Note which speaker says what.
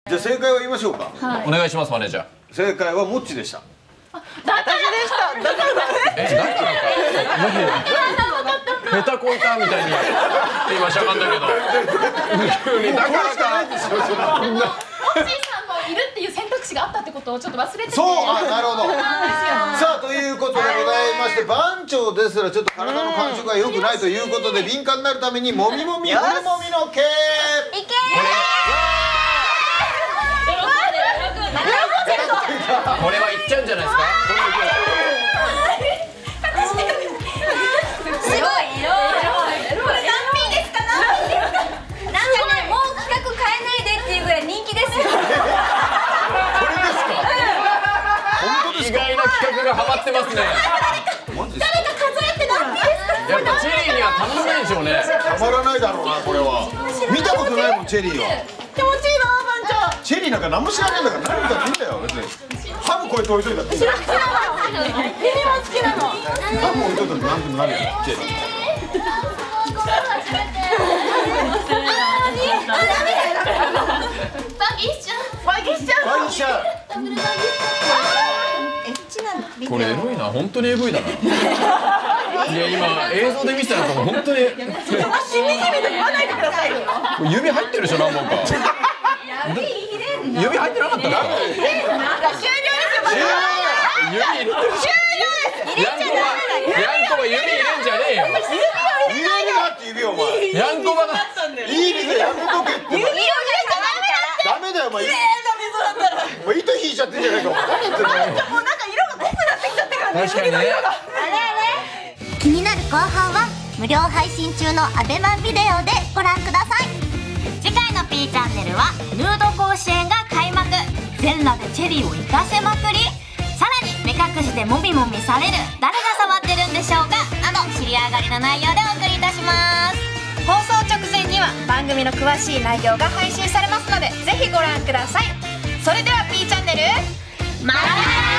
Speaker 1: じゃあ正解を言いましょうか。
Speaker 2: お願いしますマネージャー。
Speaker 1: 正解はもっちでした。
Speaker 3: 私でした。だから
Speaker 2: ヘタコいたみたいに今しゃがんだけど急にだからか
Speaker 3: モッチーさんもいるっていう選択肢があったってことをちょっと忘れてて。
Speaker 1: そう、あ、なるほど。さあということでございまして、番長ですらちょっと体の感触が良くないということで敏感になるためにもみもみほれもみの毛。
Speaker 4: いけ
Speaker 2: これはいっちゃうんじゃないですか。
Speaker 4: すごい。これ何品ですか？何品ですか？なんかね、もう企画変えないでっていうぐらい人気ですよ。
Speaker 1: これですか？本当ですか？
Speaker 2: 意外な企画がハマってますね。
Speaker 4: 誰か数えて何品ですか？
Speaker 2: やっぱチェリーにはたまらないでしょうね。
Speaker 1: たまらないだろうな、これは。見たことないもん、チェリーを。
Speaker 3: 気持ちいいな、番長。
Speaker 1: チェリーなんか何も知らないんだから、何か見たよ、別に。ハムこうやって置いといたって。
Speaker 3: 耳も好きなの。
Speaker 1: ハム置いといたって何でもなるよ、チェリー。
Speaker 3: バギしちゃう。
Speaker 1: バイシャー。
Speaker 2: これエロいな、本当に AV だな。いや今映像で見せたら本当に。
Speaker 3: しみじみと言わないでくださいよ。
Speaker 2: 指入ってるでしょ何本か。指入ってなかったか。
Speaker 3: 終了ですよ。
Speaker 2: 指入れてる。ヤンコは指入れんじゃねえよ。
Speaker 1: 入れるなって指をお前。
Speaker 2: ヤンコバが。
Speaker 1: いい水やめとけって。
Speaker 4: 指を入れちゃ
Speaker 1: ダメだよ、お前。お前糸引いちゃってんじゃないか。
Speaker 3: もうなんか色が濃くなってきちゃってからね。
Speaker 2: 確かにね。
Speaker 4: 気になる後半は無料配信中のアベマビデオでご覧ください。次回の P チャンネルはヌード甲子園が開幕。全裸でチェリーを生かせまくり。さらに目隠しでもみもみされる、誰が触ってるんでしょうかなど知り上がりの内容でお送りいたします。放送直前には番組の詳しい内容が配信されますのでぜひご覧ください。それでは P チャンネルまたね。